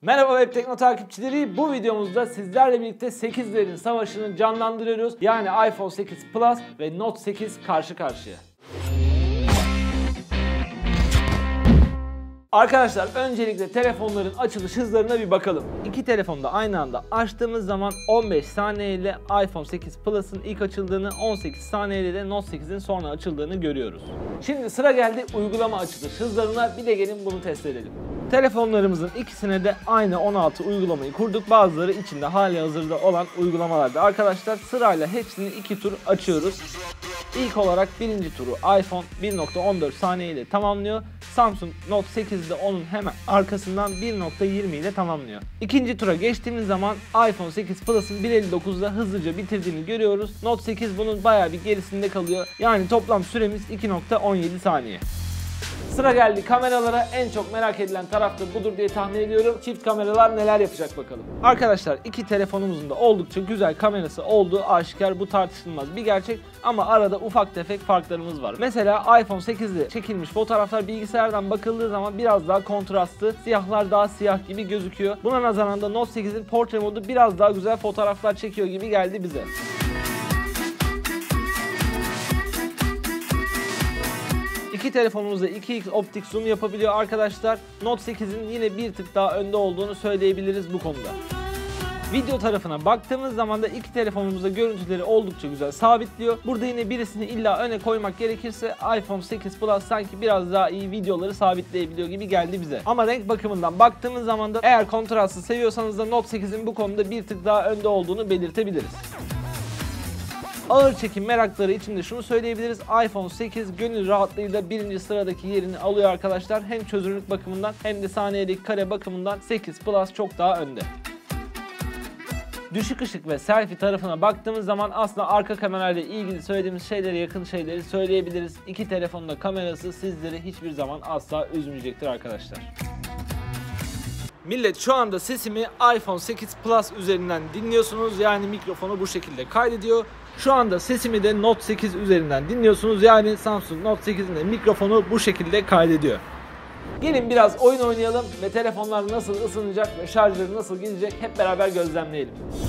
Merhaba Web Tekno takipçileri. Bu videomuzda sizlerle birlikte 8'lerin savaşını canlandırıyoruz. Yani iPhone 8 Plus ve Note 8 karşı karşıya. Arkadaşlar öncelikle telefonların açılış hızlarına bir bakalım. İki telefonu da aynı anda açtığımız zaman 15 saniye ile iPhone 8 Plus'ın ilk açıldığını, 18 saniye ile de Note 8'in sonra açıldığını görüyoruz. Şimdi sıra geldi uygulama açılış hızlarına. Bir de gelin bunu test edelim. Telefonlarımızın ikisine de aynı 16 uygulamayı kurduk. Bazıları içinde hali hazırda olan uygulamalarda arkadaşlar. Sırayla hepsini 2 tur açıyoruz. İlk olarak birinci turu iPhone 1.14 saniye ile tamamlıyor. Samsung Note 8 de onun hemen arkasından 1.20 ile tamamlıyor. İkinci tura geçtiğimiz zaman iPhone 8 Plus'ın 1.59'da hızlıca bitirdiğini görüyoruz. Note 8 bunun bayağı bir gerisinde kalıyor. Yani toplam süremiz 2.17 saniye. Sıra geldi kameralara. En çok merak edilen taraf da budur diye tahmin ediyorum. Çift kameralar neler yapacak bakalım. Arkadaşlar iki telefonumuzun da oldukça güzel kamerası olduğu aşikar, bu tartışılmaz bir gerçek. Ama arada ufak tefek farklarımız var. Mesela iPhone 8'de çekilmiş fotoğraflar bilgisayardan bakıldığı zaman biraz daha kontrastlı, siyahlar daha siyah gibi gözüküyor. Buna nazaran da Note 8'in portre modu biraz daha güzel fotoğraflar çekiyor gibi geldi bize. İki telefonumuzda 2x optik zoom yapabiliyor arkadaşlar. Note 8'in yine bir tık daha önde olduğunu söyleyebiliriz bu konuda. Video tarafına baktığımız zaman da iki telefonumuzda görüntüleri oldukça güzel sabitliyor. Burada yine birisini illa öne koymak gerekirse iPhone 8 Plus sanki biraz daha iyi videoları sabitleyebiliyor gibi geldi bize. Ama renk bakımından baktığımız zaman da eğer kontrastı seviyorsanız da Note 8'in bu konuda bir tık daha önde olduğunu belirtebiliriz. Ağır çekim merakları için de şunu söyleyebiliriz. iPhone 8 gönül rahatlığıyla birinci sıradaki yerini alıyor arkadaşlar. Hem çözünürlük bakımından hem de saniyedeki kare bakımından 8 Plus çok daha önde. Düşük ışık ve selfie tarafına baktığımız zaman aslında arka kamerayla ilgili söylediğimiz şeylere yakın şeyleri söyleyebiliriz. İki telefonun da kamerası sizleri hiçbir zaman asla üzmeyecektir arkadaşlar. Millet, şu anda sesimi iPhone 8 Plus üzerinden dinliyorsunuz. Yani mikrofonu bu şekilde kaydediyor. Şu anda sesimi de Note 8 üzerinden dinliyorsunuz. Yani Samsung Note 8'in de mikrofonu bu şekilde kaydediyor. Gelin biraz oyun oynayalım ve telefonlar nasıl ısınacak ve şarjları nasıl gidecek hep beraber gözlemleyelim.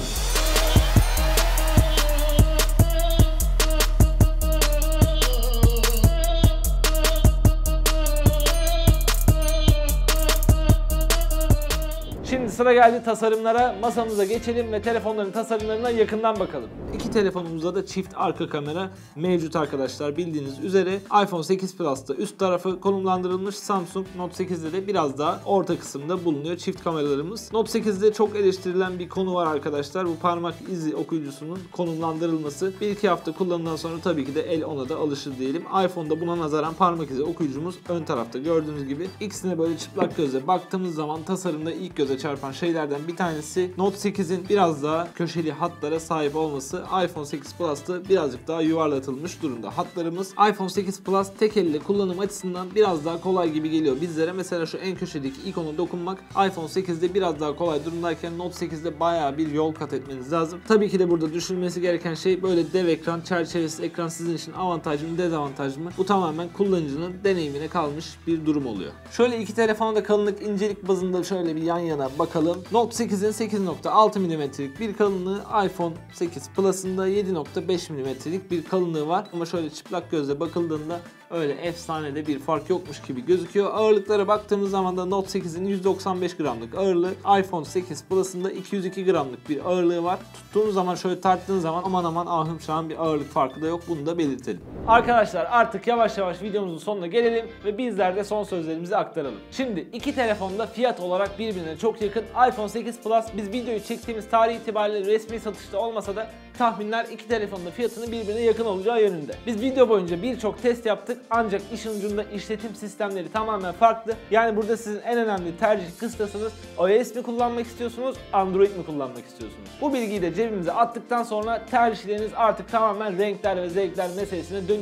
Şimdi sıra geldi tasarımlara. Masamıza geçelim ve telefonların tasarımlarına yakından bakalım. İki telefonumuzda da çift arka kamera mevcut arkadaşlar. Bildiğiniz üzere iPhone 8 Plus'ta üst tarafı konumlandırılmış. Samsung Note 8'de de biraz daha orta kısımda bulunuyor çift kameralarımız. Note 8'de çok eleştirilen bir konu var arkadaşlar. Bu parmak izi okuyucusunun konumlandırılması. 1-2 hafta kullanımdan sonra tabii ki de el ona da alışır diyelim. iPhone'da buna nazaran parmak izi okuyucumuz ön tarafta gördüğünüz gibi. İkisine böyle çıplak gözle baktığımız zaman tasarımda ilk göze çarpan şeylerden bir tanesi Note 8'in biraz daha köşeli hatlara sahip olması. iPhone 8 Plus'ta birazcık daha yuvarlatılmış durumda hatlarımız. iPhone 8 Plus tek elle kullanım açısından biraz daha kolay gibi geliyor bizlere. Mesela şu en köşedeki ikona dokunmak iPhone 8'de biraz daha kolay durumdayken Note 8'de bayağı bir yol kat etmeniz lazım. Tabii ki de burada düşünülmesi gereken şey böyle dev ekran, çerçevesiz ekran sizin için avantaj mı, dezavantaj mı? Bu tamamen kullanıcının deneyimine kalmış bir durum oluyor. Şöyle iki telefonda kalınlık, incelik bazında şöyle bir yan yana bakalım. Note 8'in 8.6 mm'lik bir kalınlığı, iPhone 8 Plus'ın da 7.5 mm'lik bir kalınlığı var. Ama şöyle çıplak gözle bakıldığında öyle efsanede bir fark yokmuş gibi gözüküyor. Ağırlıklara baktığımız zaman da Note 8'in 195 gramlık ağırlığı, iPhone 8 Plus'ın da 202 gramlık bir ağırlığı var. Tuttuğunuz zaman, şöyle tarttığınız zaman aman ahım şahım bir ağırlık farkı da yok. Bunu da belirtelim. Arkadaşlar artık yavaş yavaş videomuzun sonuna gelelim ve bizler de son sözlerimizi aktaralım. Şimdi iki telefonda fiyat olarak birbirine çok yakın. iPhone 8 Plus biz videoyu çektiğimiz tarih itibariyle resmi satışta olmasa da tahminler iki telefonun da fiyatının birbirine yakın olacağı yönünde. Biz video boyunca birçok test yaptık ancak işin ucunda işletim sistemleri tamamen farklı. Yani burada sizin en önemli tercih kıstasınız iOS mi kullanmak istiyorsunuz, Android mi kullanmak istiyorsunuz? Bu bilgiyi de cebimize attıktan sonra tercihleriniz artık tamamen renkler ve zevkler meselesine dönüyor.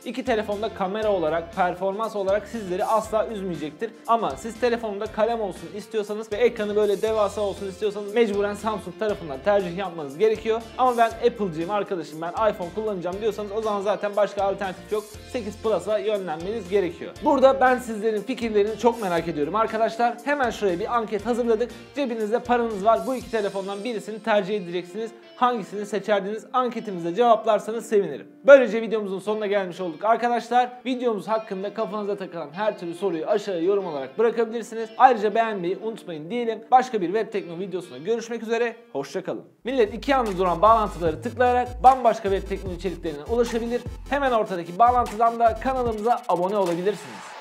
İki telefonda kamera olarak, performans olarak sizleri asla üzmeyecektir. Ama siz telefonunda kalem olsun istiyorsanız ve ekranı böyle devasa olsun istiyorsanız mecburen Samsung tarafından tercih yapmanız gerekiyor. Ama ben Apple'cıyım arkadaşım, ben iPhone kullanacağım diyorsanız o zaman zaten başka alternatif yok. 8 Plus'a yönlenmeniz gerekiyor. Burada ben sizlerin fikirlerini çok merak ediyorum arkadaşlar. Hemen şuraya bir anket hazırladık. Cebinizde paranız var. Bu iki telefondan birisini tercih edeceksiniz. Hangisini seçerdiniz? Anketimize cevaplarsanız sevinirim. Böylece videomuzun sonuna gelmiş olduk arkadaşlar. Videomuz hakkında kafanıza takılan her türlü soruyu aşağıya yorum olarak bırakabilirsiniz. Ayrıca beğenmeyi unutmayın diyelim. Başka bir web teknoloji videosunda görüşmek üzere. Hoşça kalın. Millet iki yanda duran bağlantıları tıklayarak bambaşka web teknoloji içeriklerine ulaşabilir. Hemen ortadaki bağlantıdan da kanalımıza abone olabilirsiniz.